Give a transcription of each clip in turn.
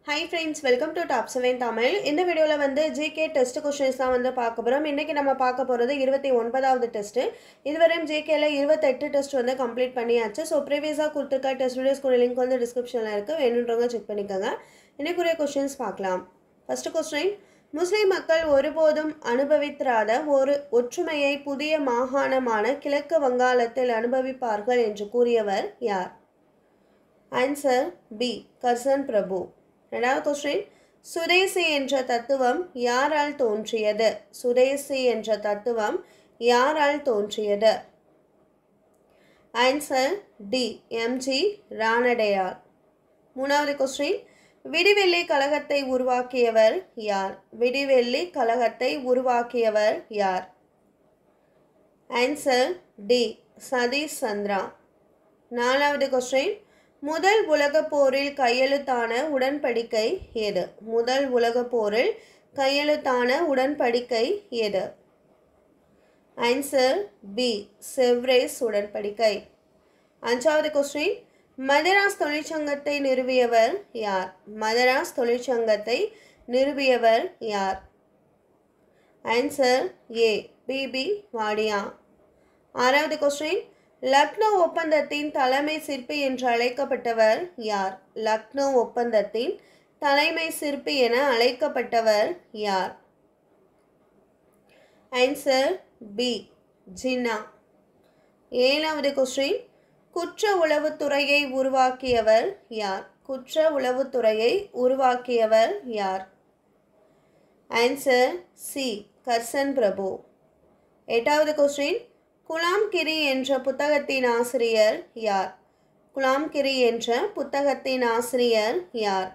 Hi friends, welcome to Top 7 Tamil. இந்த வீடியோல வந்து GK டெஸ்ட் क्वेश्चंस தான் வந்து பார்க்க போறோம். இன்னைக்கு நம்ம பார்க்க போறது 29வது டெஸ்ட். இதுவரையும் GKல 28 டெஸ்ட் வந்து கம்ப்ளீட் பண்ணியாச்சு. சோ ப்ரீவியஸா கொடுத்திருக்க டெஸ்ட் வீடியோஸ்க்கு லிங்க் வந்து டிஸ்கிரிப்ஷன்ல இருக்கு. வேணும்ன்றவங்க செக் பண்ணிக்கங்க. இன்னைக்குரிய क्वेश्चंस பார்க்கலாம். ஃபர்ஸ்ட் क्वेश्चन முஸ்லிம் மக்கள் ஒருபோதும் அனுபவித்திராத ஒரு ஒற்றுமையை புதிய மாகாணமான கிழக்கு வங்காளத்தில் அனுபவிப்பார்கள் என்று கூறியவர் யார்? ஆன்சர் பி கர்சன் பிரபு. ரெண்டாவது क्वेश्चन சுதேசி என்ற தத்துவம் யாரால் தோன்றியது? சுதேசி என்ற தத்துவம் யாரால் தோன்றியது? ஆன்சர் டி எம்ஜி ரானடையார். மூணாவது क्वेश्चन விடிவெள்ளி கழகத்தை உருவாக்கியவர் யார்? விடிவெள்ளி கழகத்தை உருவாக்கியவர் யார்? Answer D Satish Chandra. நாலாவது क्वेश्चन முதல் உலகப் போரில் கையெழுத்தான உடன்படிக்கை எது? முதல் உலகப் போரில் கையெழுத்தான உடன்படிக்கை எது? ஆன்சர் பி செவ்ரேஸ் உடன்படிக்கை. அஞ்சாவது क्वेश्चन மதராஸ் தொழிற்சங்கத்தை நிறுவியவர் யார்? மதராஸ் தொழிற்சங்கத்தை நிறுவியவர் யார்? Answer A BP Wadia. ஆறாவது क्वेश्चन லக்னோ ஒப்பந்தத்தின் தலைமை சிற்பி என்று அழைக்கப்பட்டவர் யார்? லக்னோ ஒப்பந்தத்தின் தலைமை சிற்பி என அழைக்கப்பட்டவர் யார்? Answer B Jinnah. ஏழாவது क्वेश्चन குற்ற உளவுத்துறையை உருவாக்கியவர் யார்? குற்ற உளவுத்துறையை உருவாக்கியவர் யார்? ஆன்சர் சி கர்சன் பிரபு. எட்டாவது क्वेश्चन குலாம்கிரி என்ற புத்தகத்தின் ஆசிரியர் யார்? குலாம்கிரி என்ற புத்தகத்தின் ஆசிரியர் யார்?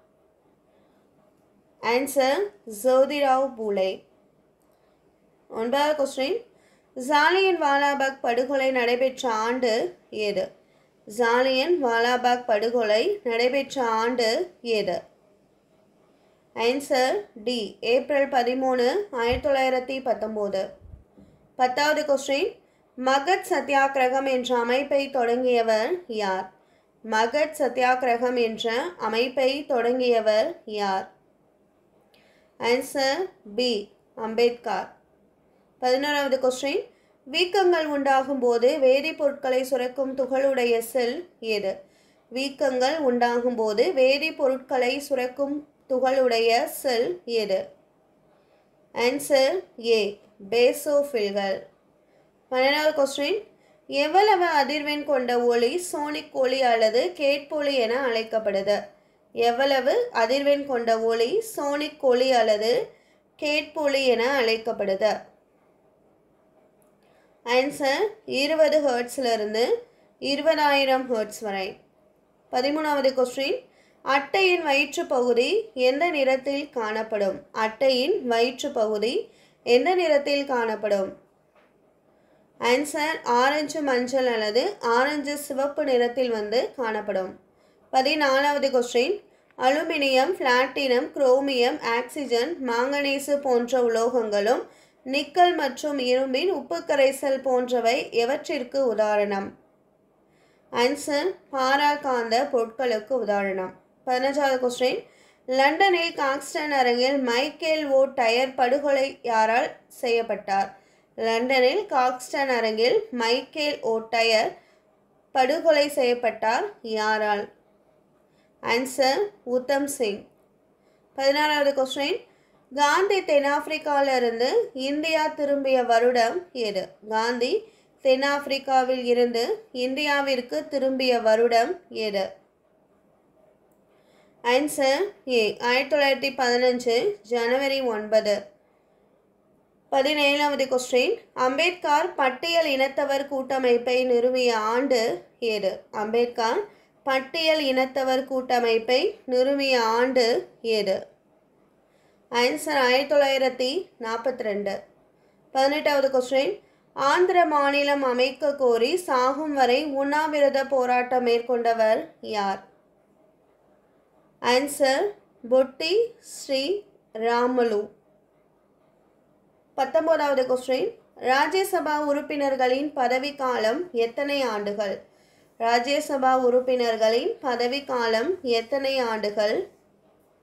ஆன்சர் ஜோதிராவ் பூலே. ஒன்பதாவது क्वेश्चन ஜாலியன் வாலாபாக் படுகொலை நடைபெற்ற ஆண்டு எது? ஜாலியன் வாலாபாக் படுகொலை நடைபெற்ற ஆண்டு எது? Answer D April 13, 1919. பத்தாவது क्वेश्चन மகத் சத்தியாகிரகம் என்ற அமைப்பை தொடங்கியவர் யார்? மகத் சத்தியாகிரகம் என்ற அமைப்பை தொடங்கியவர் யார்? Answer B Ambedkar. 11வது क्वेश्चन வீக்கங்கள் உண்டாகும் போது வேதிப்பொருட்களை சுரக்கும் துகளுடைய செல் எது? வீக்கங்கள் உண்டாகும் போது வேதிப்பொருட்களை சுரக்கும் துகளுடைய செல் எது? ஆன்சர் ஏ பேசோஃபில்கள். 12வது क्वेश्चन எவ்வளவு அதிர்வெண் கொண்ட ஒளி சோனிக் ஒளி அல்லது கேட்பொலி என அழைக்கப்படுது? எவ்வளவு அதிர்வெண் கொண்ட ஒளி சோனிக் ஒளி அல்லது கேட்பொலி என அழைக்கப்படுது? ஆன்சர் 20 ஹெர்ட்ஸிலிருந்து 20,000 ஹெர்ட்ஸ் வரை. 13வது क्वेश्चन அட்டையின் வயிற்று பகுதி எந்த நிறத்தில் காணப்படும்? அட்டையின் வயிற்று பகுதி எந்த நிறத்தில் காணப்படும்? ஆன்சர் ஆரஞ்சு மஞ்சள் அல்லது ஆரஞ்சு சிவப்பு நிறத்தில் வந்து காணப்படும். 14வது question aluminium, platinum, chromium, oxygen, மாங்கனீசு போன்ற உலோகங்களும் நிக்கல் மற்றும் இரும்பின் உப்பு கரைசல் போன்றவை எவற்றிற்கு உதாரணம்? ஆன்சர் பாராகாந்த பொருட்களுக்கு உதாரணம். 15வது क्वेश्चन லண்டனில் காக்ஸ்டன் அரங்கில் மைக்கேல் ஓ டயர் படுகொலை யாரால் செய்யப்பட்டார்? லண்டனில் காக்ஸ்டன் அரங்கில் மைக்கேல் ஓ டயர் படுகொலை செய்யப்பட்டார் யாரால்? ஆன்சர் உத்தம் சிங். 16வது क्वेश्चन காந்தி தென்னாப்பிரிக்காவிலிருந்து இந்தியா திரும்பிய வருடம் எது? காந்தி தென்னாப்பிரிக்காவில் இருந்து இந்தியாவிற்கு திரும்பிய வருடம் எது? ஆன்சர் ஏ 1915 ஜனவரி 9. 17வது क्वेश्चन அம்பேத்கர் பட்டியல் இனத்தவர் கூட்டமைப்பை நிறுவிய ஆண்டு எது? அம்பேத்கர் பட்டியல் இனத்தவர் கூட்டமைப்பை நிறுவிய ஆண்டு எது? ஆன்சர் 1942. 18வது क्वेश्चन ஆந்திர மாநிலம் அமைக்க கோரி சாகும் வரை உண்ணாவிரத போராட்டம் மேற்கொண்டவர் யார்? ஆன்சர் பொட்டி ஸ்ரீ ராமுலு. 19வது क्वेश्चन ராஜ்யசபா உறுப்பினர்களின் பதவிக்காலம் எத்தனை ஆண்டுகள்? ராஜ்யசபா உறுப்பினர்களின் பதவிக்காலம் எத்தனை ஆண்டுகள்?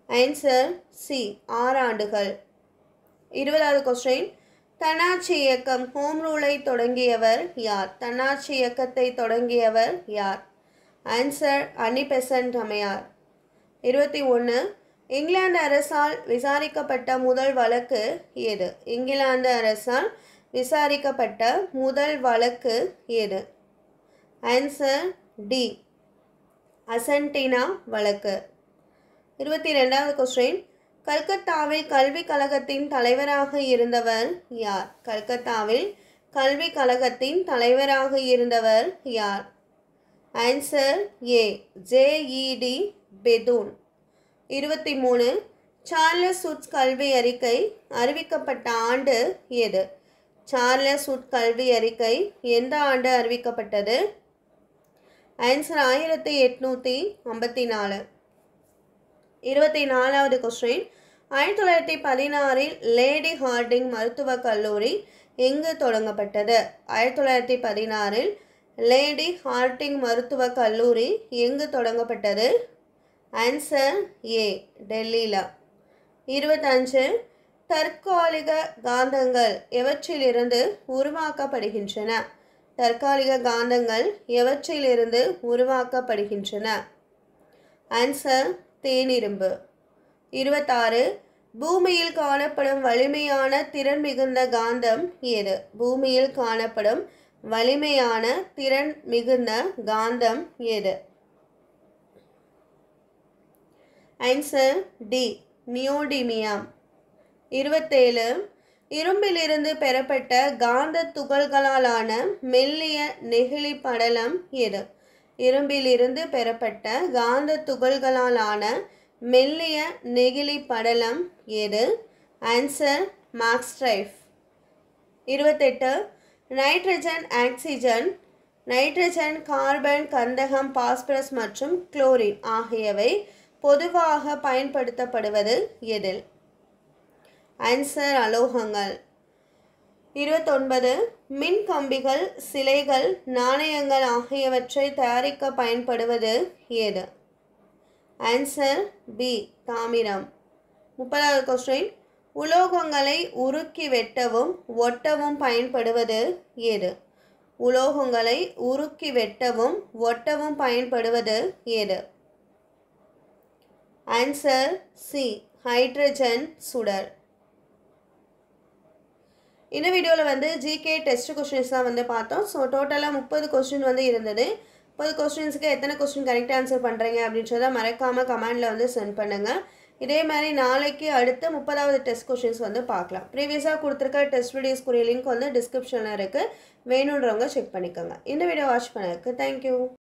ஆன்சர் சி 6 ஆண்டுகள். 20வது கொஸ்டின், தன்னாட்சி இயக்கம் ஹோம் ரூலை தொடங்கியவர் யார்? தன்னாட்சி இயக்கத்தை தொடங்கியவர் யார்? ஆன்சர் அன்னி பெசன்ட் அம்மையார். 21, இங்கிலாந்து அரசால் விசாரிக்கப்பட்ட முதல் வழக்கு எது? இங்கிலாந்து அரசால் விசாரிக்கப்பட்ட முதல் வழக்கு எது? ஆன்சர் டி அசன்டினா வழக்கு. 22வது கொஸ்டின், கல்கத்தாவில் கல்விக் கழகத்தின் தலைவராக இருந்தவர் யார்? கல்கத்தாவில் கல்விக் கழகத்தின் தலைவராக இருந்தவர் யார்? Answer A J E D Bethune. 23, Charles Woods கல்வி அறிக்கை அறிவிக்கப்பட்ட ஆண்டு எது? சார்லஸ் வுட் கல்வி அறிக்கை எந்த ஆண்டு அறிவிக்கப்பட்டது? ஆன்சர் 1854. 24வது கொஸ்டின், 1916இல் லேடி ஹார்டிங் மருத்துவக் கல்லூரி எங்கு தொடங்கப்பட்டது? 1916இல் லேடி ஹார்டிங் மருத்துவக் கல்லூரி எங்கு தொடங்கப்பட்டது? ஆன்சர் ஏ டெல்லியில். 25, தற்காலிக காந்தங்கள் எவற்றிலிருந்து உருவாக்கப்படுகின்றன? தற்காலிக காந்தங்கள் எவற்றிலிருந்து உருவாக்கப்படுகின்றன? ஆன்சர் தேனிரும்பு. 26, பூமியில் காணப்படும் வலிமையான திறன் மிகுந்த காந்தம் எது? பூமியில் காணப்படும் வலிமையான திறன் மிகுந்த காந்தம் எது? Answer D neodymium. 27, இரும்பிலிருந்து பெறப்பட்ட காந்த துகள்களாலான மெல்லிய நெகிழி படலம் எது? இரும்பிலிருந்து பெறப்பட்ட காந்த துகள்களாலான மெல்லிய நெகிழி படலம் எது? ஆன்சர் மாக்ஸ்டைஃப். 28, நைட்ரஜன் ஆக்சிஜன், நைட்ரஜன் கார்பன் கந்தகம் பாஸ்பரஸ் மற்றும் குளோரின் ஆகியவை பொதுவாக பயன்படுத்தப்படுவது எதில்? ஆன்சர் அலோகங்கள். 29, மின் கம்பிகள், சிலைகள், நாணயங்கள் ஆகியவற்றை தயாரிக்க பயன்படுவது எது? ஆன்சர் பி தாமிரம். 30வது கொஸ்டின், உலோகங்களை உருக்கி வெட்டவும் ஒட்டவும் பயன்படுவது எது? உலோகங்களை உருக்கி வெட்டவும் ஒட்டவும் பயன்படுவது எது? ஆன்சர் சி ஹைட்ரஜன் சுடர். இந்த வீடியோவில் வந்து ஜிகே டெஸ்ட் கொஸ்டின்ஸ் தான் வந்து பார்த்தோம். ஸோ டோட்டலாக 30 கொஸ்டின் வந்து இருந்தது. 30 கொஸ்டின்ஸுக்கு எத்தனை கொஸ்டின் கரெக்டாக ஆன்சர் பண்ணுறீங்க அப்படின்றத மறக்காமல் கமெண்டில் வந்து சென்ட் பண்ணுங்கள். இதே மாதிரி நாளைக்கு அடுத்து 30வது டெஸ்ட் கொஸ்டின்ஸ் வந்து பார்க்கலாம். ப்ரீவியஸாக கொடுத்துருக்க டெஸ்ட் வீடியோஸ்க்குரிய லிங்க் வந்து டிஸ்கிரிப்ஷனில் இருக்குது. வேணுன்றவங்க செக் பண்ணிக்கோங்க. இந்த வீடியோ வாட்ச் பண்ணதுக்கு தேங்க்யூ.